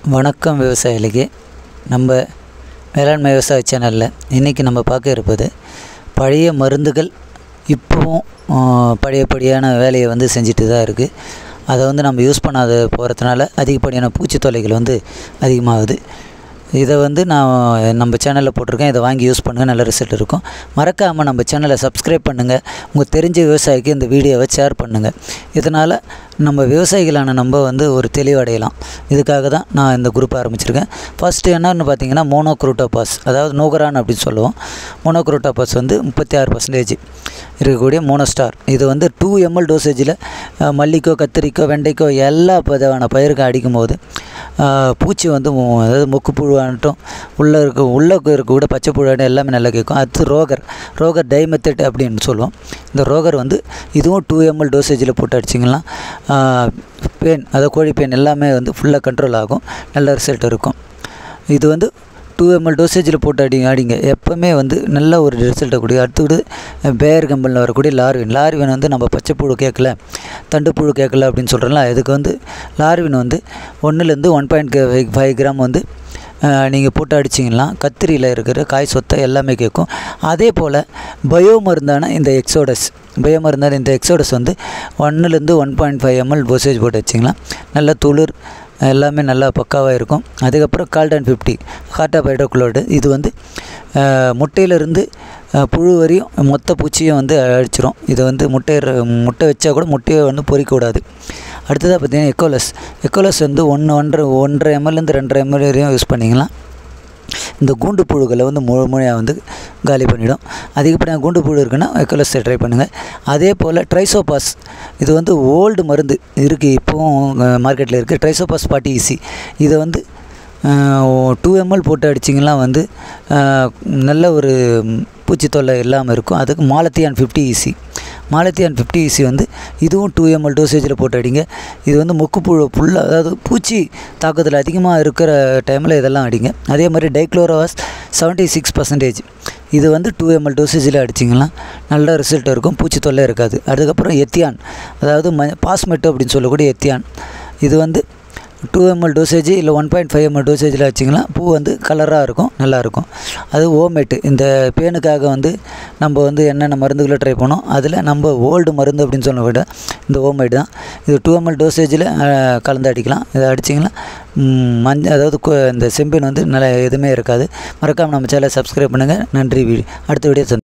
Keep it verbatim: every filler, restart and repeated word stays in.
வணக்கம் விவசாயிகளுக்கு. நம்ம வேளாண்மை விவசாய சேனலில் இன்றைக்கி நம்ம பார்க்க இருப்பது பழைய மருந்துகள் இப்போவும் பழையபடியான வேலையை வந்து செஞ்சுட்டு தான் இருக்குது. அதை வந்து நம்ம யூஸ் பண்ணாத போகிறதுனால அதிகப்படியான பூச்சி தொல்லைகள் வந்து அதிகமாகுது. இதை வந்து நான் நம்ம சேனலில் போட்டிருக்கேன். இதை வாங்கி யூஸ் பண்ணுங்கள், நல்ல ரிசல்ட் இருக்கும். மறக்காமல் நம்ம சேனலை சப்ஸ்கிரைப் பண்ணுங்கள். உங்கள் தெரிஞ்ச விவசாயிக்கு இந்த வீடியோவை ஷேர் பண்ணுங்கள். இதனால் நம்ம விவசாயிகளான நம்ம வந்து ஒரு தெளிவடையலாம். இதுக்காக தான் நான் இந்த குரூப் ஆரம்பிச்சிருக்கேன். ஃபஸ்ட்டு என்னன்னு பார்த்தீங்கன்னா மோனோக்ரோட்டோபாஸ், அதாவது நோகரான் அப்படின்னு சொல்லுவோம். மோனோக்ரோட்டோபாஸ் வந்து முப்பத்தி ஆறு பர்சன்டேஜ் இருக்கக்கூடிய மோனோஸ்டார். இது வந்து டூ எம்எல் டோசேஜில் மல்லிக்கோ, கத்திரிக்கோ, வெண்டைக்கோ எல்லா விதமான பயிருக்கும் அடிக்கும்போது பூச்சி வந்து அதாவது மொக்கு புழுவாகட்டும், உள்ளே இருக்க உள்ளே இருக்கக்கூட பச்சை புழுவாட்டும் எல்லாமே நல்லா கேட்கும். அடுத்து ரோகர் ரோகர் டைமெத்தட் அப்படின்னு சொல்லுவோம். இந்த ரோகர் வந்து இதுவும் டூ எம்எல் டோசேஜில் போட்டு அடிச்சிங்கன்னா பெயின், அதாவது கோழி பெயின் எல்லாமே வந்து ஃபுல்லாக கண்ட்ரோல் ஆகும், நல்ல ரிசல்ட் இருக்கும். இது வந்து டூ எம்எல் டோசேஜில் போட்டு அடி அடிங்க எப்போவுமே வந்து நல்ல ஒரு ரிசல்ட்டை கூடிய. அடுத்தது பேர் கம்பெனியில் வரக்கூடிய லார்வின் லார்வின் வந்து நம்ம பச்சைப்புழு கேட்கல, தண்டுப்புழு கேட்கல அப்படின்னு சொல்கிறோம்ல, இதுக்கு வந்து லார்வின் வந்து ஒன்றுலேருந்து one point five five gram வந்து நீங்கள் போட்டு அடிச்சிங்கன்னா கத்திரியில் இருக்கிற காய் சொத்தை எல்லாமே கேட்கும். அதே போல் பயோ மருந்தான இந்த எக்ஸோடஸ் பயோ மருந்தான இந்த எக்ஸோடஸ் வந்து ஒன்றுலேருந்து one point five ML dosage போட்டு வச்சிங்கன்னா நல்ல துளிர் எல்லாமே நல்லா பக்காவாக இருக்கும். அதுக்கப்புறம் Caldan fifty cartap hydrochloride, இது வந்து முட்டையிலேருந்து புழு வரையும் மொத்த பூச்சியும் வந்து அழிச்சிரும். இதை வந்து முட்டை முட்டை வச்சா கூட முட்டையை வந்து பொறிக்கக்கூடாது. அடுத்ததாக பார்த்திங்கன்னா எக்கோலஸ் எக்கோலஸ் வந்து ஒன்று ஒன்றரை ஒன்றரை எம்எல்லேருந்து ரெண்டரை எம்எல் வரையும் யூஸ் பண்ணிங்கன்னா இந்த கூண்டு புழுக்களை வந்து முழு முழுமையாக வந்து காலி பண்ணிவிடும். அதிகப்படியான கூண்டு புழு இருக்குன்னா எக்கோலஸை ட்ரை பண்ணுங்கள். அதே போல் ட்ரைசோபாஸ், இது வந்து ஓல்டு மருந்து இருக்குது, இப்போவும் மார்க்கெட்டில் இருக்குது. ட்ரைசோபாஸ் ஃபார்ட்டி ஈசி, இதை வந்து டூ எம்எல் போட்டு அடிச்சிங்கன்னா வந்து நல்ல ஒரு பூச்சி தொல்லை இல்லாமல் இருக்கும். அதுக்கு malathion fifty EC malathion fifty EC வந்து இதுவும் டூ எம்எல் டோசேஜில் போட்டு அடிங்க. இது வந்து மொக்குப்புழு ஃபுல்லாக, அதாவது பூச்சி தாக்கத்தில் அதிகமாக இருக்கிற டைமில் இதெல்லாம் அடிங்க. அதே மாதிரி டைக்ளோரோவாஸ் செவன்ட்டி சிக்ஸ் பர்சன்டேஜ், இது வந்து டூ எம்எல் டோசேஜில் அடிச்சிங்கன்னா நல்ல ரிசல்ட் இருக்கும், பூச்சி தொல்லை இருக்காது. அதுக்கப்புறம் எத்தியான், அதாவது ம பாஸ்மெட்டோ அப்படின்னு சொல்லக்கூடிய எத்தியான், இது வந்து டூ எம்எல் டோசேஜ் இல்லை ஒன் பாயிண்ட் ஃபைவ் எம்எல் டோசேஜில் வச்சிங்கன்னா பூ வந்து கலராக இருக்கும், நல்லாயிருக்கும். அது ஓமேட்டு, இந்த பேனுக்காக வந்து நம்ம வந்து என்னென்ன மருந்துகளை ட்ரை பண்ணோம், அதில் நம்ம ஓல்டு மருந்து அப்படின்னு சொல்ல விட இந்த ஓமேட்டு தான். இது டூ எம்எல் டோசேஜில் கலந்து அடிக்கலாம். இதை அடிச்சிங்கன்னா மஞ்சள், அதாவது இந்த செம்பின் வந்து நல்லா எதுவுமே இருக்காது. மறக்காமல் நம்ம சேனலை சப்ஸ்கிரைப் பண்ணுங்கள். நன்றி. வீடியோ அடுத்த வீடியோ